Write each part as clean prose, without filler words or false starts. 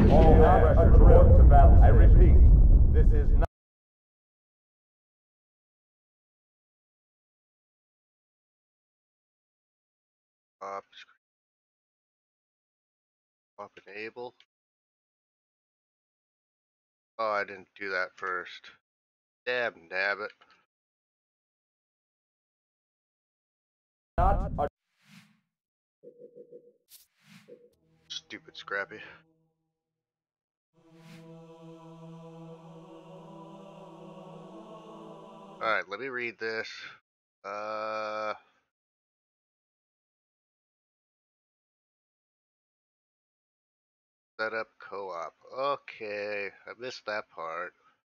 All hands report to battle. I repeat, this is not. Up enable. Oh, I didn't do that first. Dab it. Not a Stupid Scrappy. Alright, let me read this. Set up co-op. Okay, I missed that part.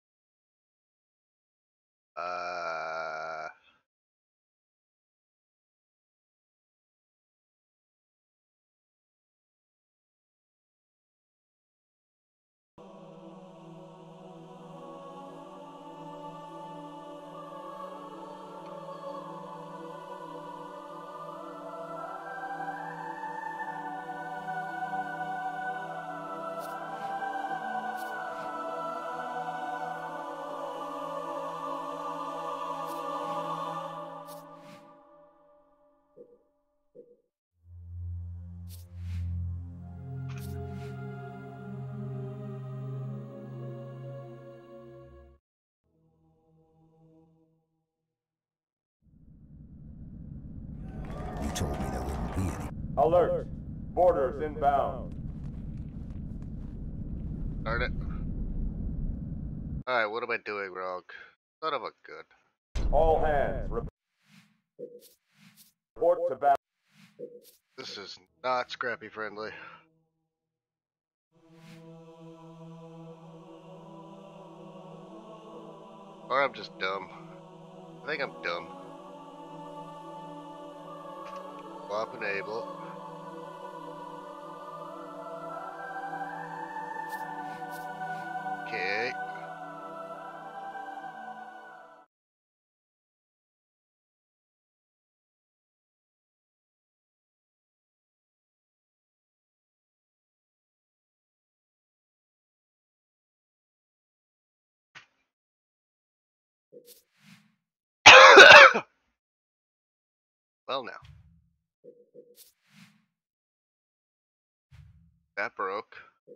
You told me there wouldn't be any. alert. Borders inbound. Darn it. Alright, what am I doing wrong? Son of a good. All hands report to battle. This is not Scrappy friendly. Or I'm just dumb. I think I'm dumb. Swap enable. Okay. Well now. That broke.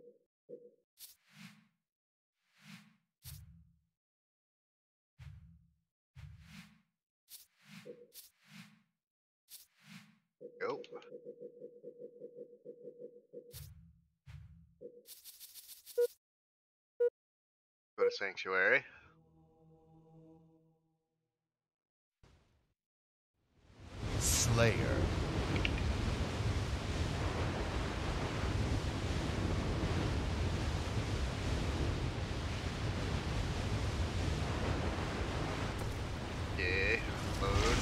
Go. Go to Sanctuary. Slayer. Yeah. Load.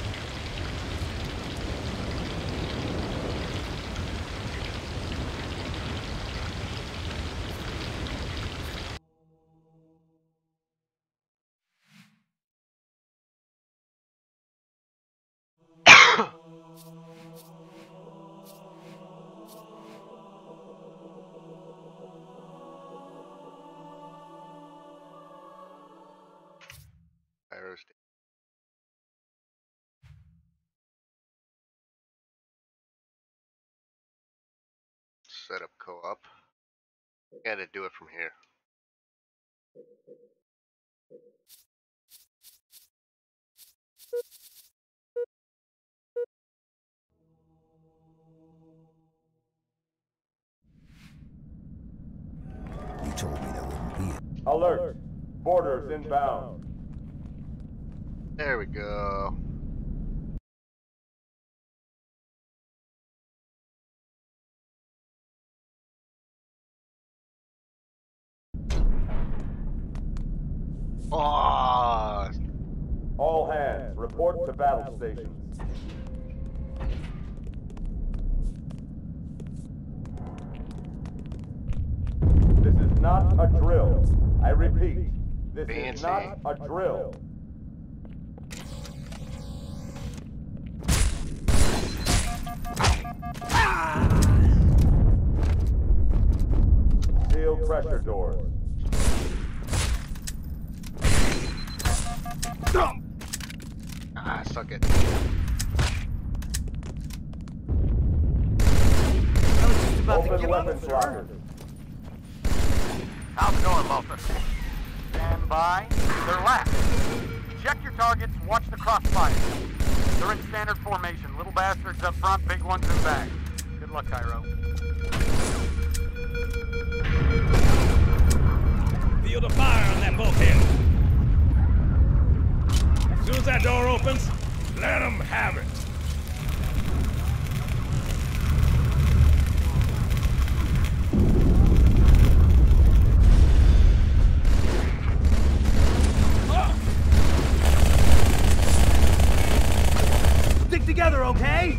Pyro state. Set up co-op. Gotta do it from here. You told me there wouldn't be any. Alert. Borders inbound. There we go. Oh, All hands report to battle stations. This is not a drill. I repeat, this is not a drill. pressure doors. Ah, suck it. I was just about to Open give up, weapons sir. lockers. How's it going, Lothar? Stand by. They're left. Check your targets, watch the crossfire. They're in standard formation. Little bastards up front, big ones in back. Good luck, Cairo. Field of fire on that bulkhead. As soon as that door opens, let them have it. Stick together, okay?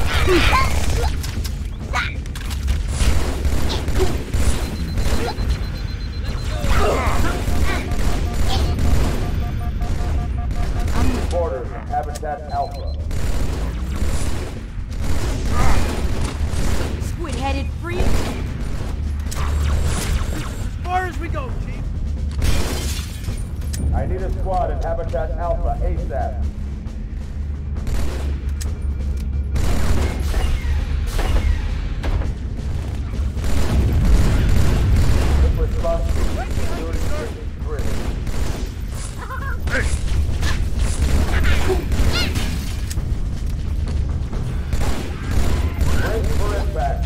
Quarters of Habitat Alpha. Squid-headed freak. As far as we go, Chief. I need a squad in Habitat Alpha ASAP. Quick response to security station 3. Brace for impact.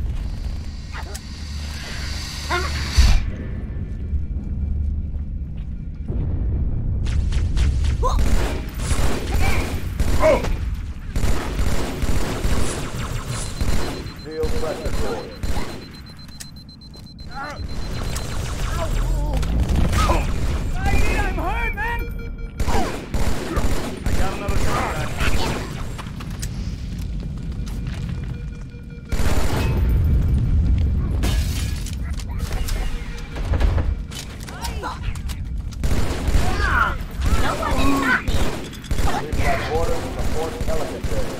Seal pressure doors. I'm hurt, man! I got another shot. We've got orders from the Fort Pelican area.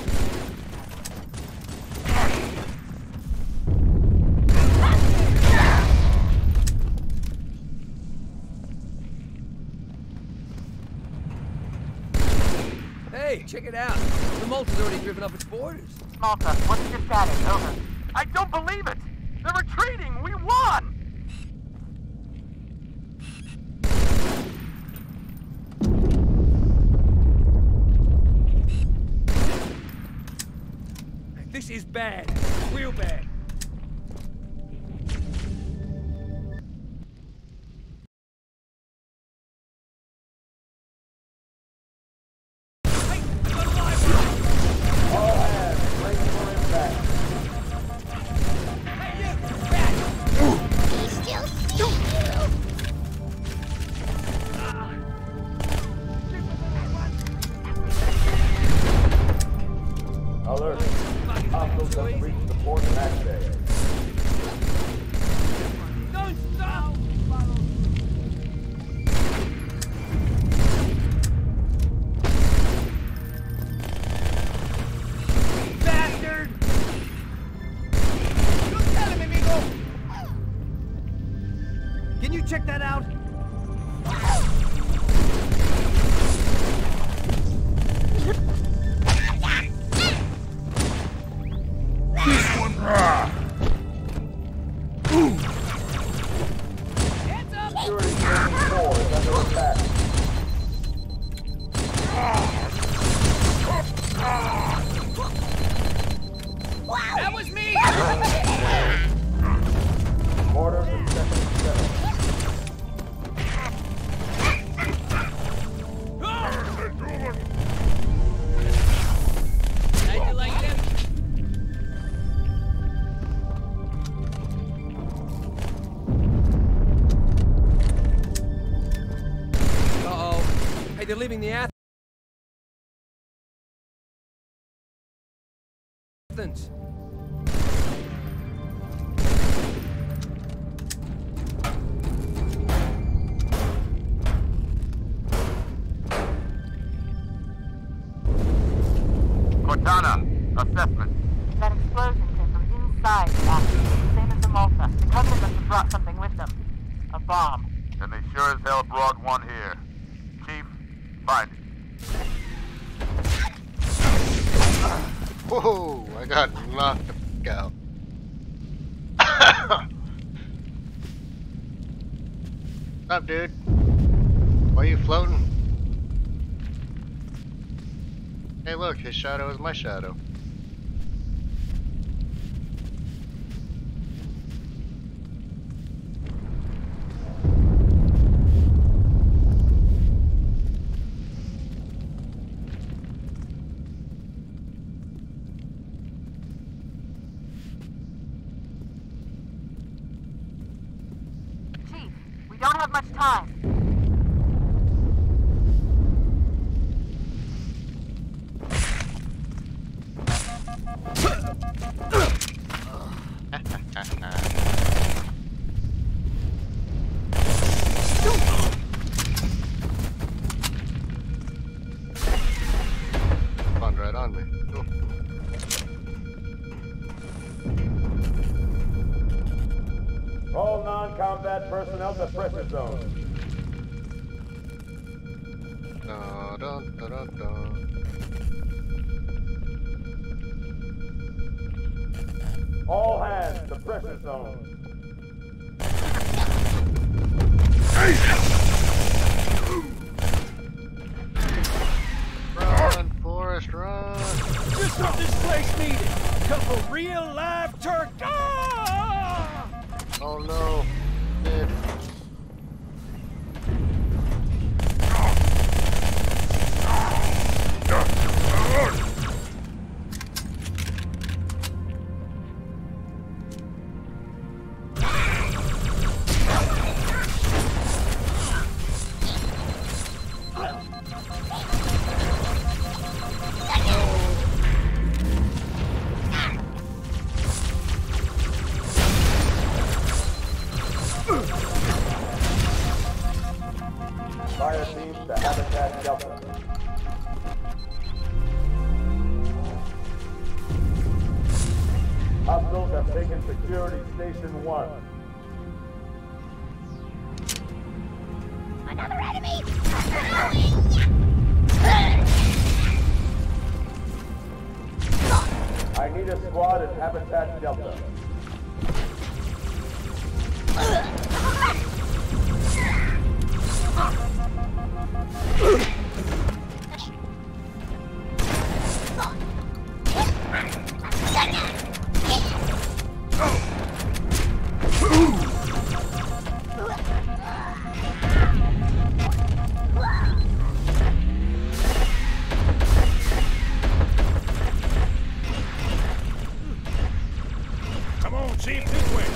Hey, check it out. The Malta's already driven up its borders. Malta, what's your status? Over. I don't believe it! They're retreating! We won! This is bad. Real bad. All hands, brace for impact. Alert. Hostiles have reached the port of Acte. Don't stop! Bastard! Don't tell him, amigo! Can you check that out? Security station 4 is under attack. That was me! Orders in Section 7. Uh-oh. Hey, they're leaving the Athens. Cortana, assessment. That explosion came from inside the Athens, same as the Malta. The company must have brought something with them. A bomb. And they sure as hell brought one here. Chief, find it. Whoa, I got knocked the fuck out. What's up, dude? Why are you floating? Hey, look, his shadow is my shadow. Chief, we don't have much time. Spawned right on me. Cool. All non-combat personnel to pressure zone. Dun, dun, dun, dun, dun. All hands to pressure zone. Run, Forrest, run! Just what this place needed. A couple real live turkey. Ah! Oh no, Ned. Fire teams to Habitat Delta. Hostiles have taken security station 1. Another enemy! I need a squad at Habitat Delta. Come on, Chief, this way.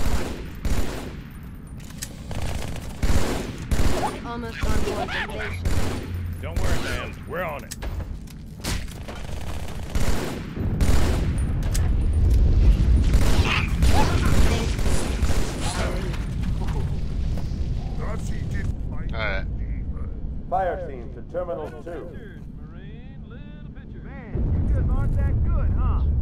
Almost on board the station. Don't worry, man. We're on it. Alright. Fire teams to Terminal 2. Man, you just aren't that good, huh?